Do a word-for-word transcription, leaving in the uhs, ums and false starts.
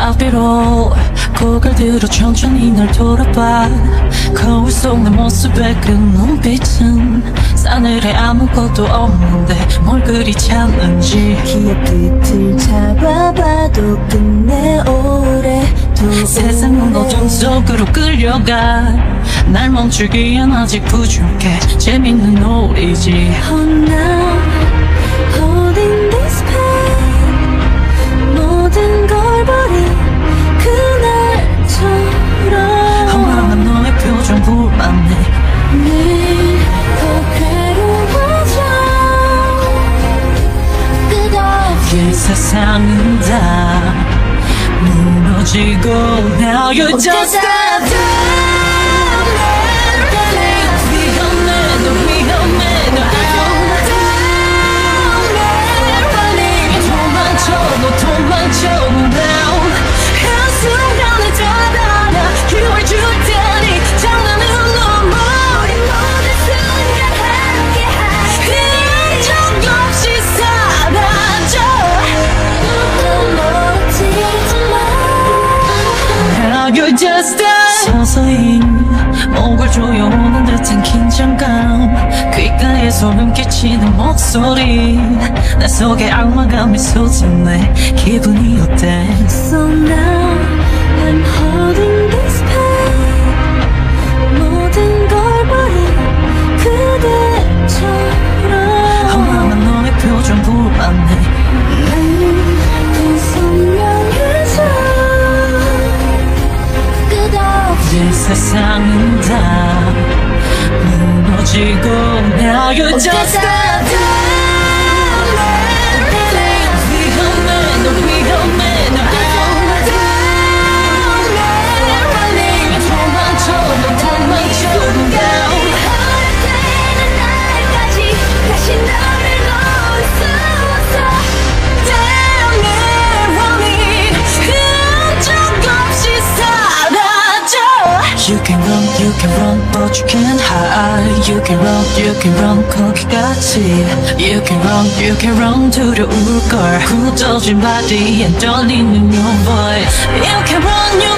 앞뒤로 고개를 들어 천천히 널 돌아봐. 거울 속 내 모습에 그 눈빛은 싸늘해 아무것도 없는데 뭘 그리 찾는지. 기억 끝을 잡아봐도 끝내 오래도 세상은 어둠 속으로 끌려가. 날 멈추기엔 아직 부족해. 재밌는 놀이지. Oh now holding this pain 모든 걸 버린 그날처럼 허망한 너의 표정 불만해. 내일 더 괴로워져 끝없이 이 세상은 다 무너지고 Now you just step down. 위험해 너 위험해 너 도망쳐 너 도망쳐 now. 한순간에 떠나려 기회를 줄 테니 장난으로 머리 모든 순간 함께할 흔적 없이 사라져. 누구 멀어지지 마. Now you just die. 서서히 목을 조여오는 듯한 긴장감. 귓가에 소름 끼치는 목소리. 내 속에 악마가 미소 짓네. 기분이 어때? So now I'm holding this pain 모든 걸 버린 그대처럼 허망한 너의 표정 불만해. 나는 더 선명해져 끝없이 이 세상은 다 무너지고 Now you just step down. 위험해 너 위험해 너 도망쳐 너 도망쳐 now. 허락되는 날까지 다시 너를 놓을 수 없어 Damn it Runnin 흔적 없이 사라져. You can run, you can run, but you can't hide. You can run, you can run, 거기까지. You can run, you can run, 두려울걸. 굳어진 바디에 떨리는 your voice. You can run, you